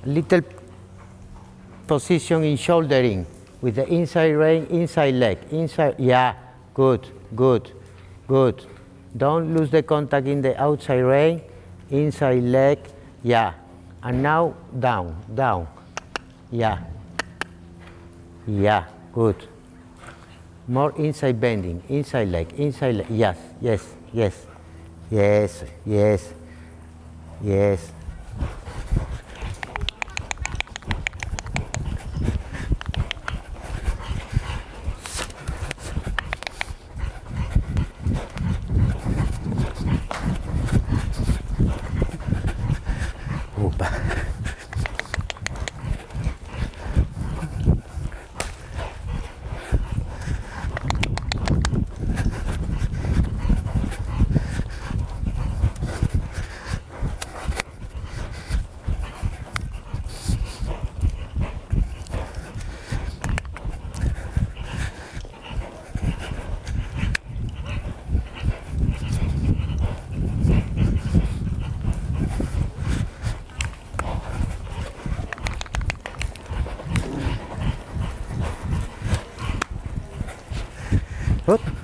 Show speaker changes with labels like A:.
A: Little position in shouldering with the inside rein, inside leg, inside, yeah, good, good, good. Don't lose the contact in the outside rein, inside leg, yeah. And now down, down, yeah, yeah, good. More inside bending, inside leg, yes, yes, yes, yes, yes, yes. Good.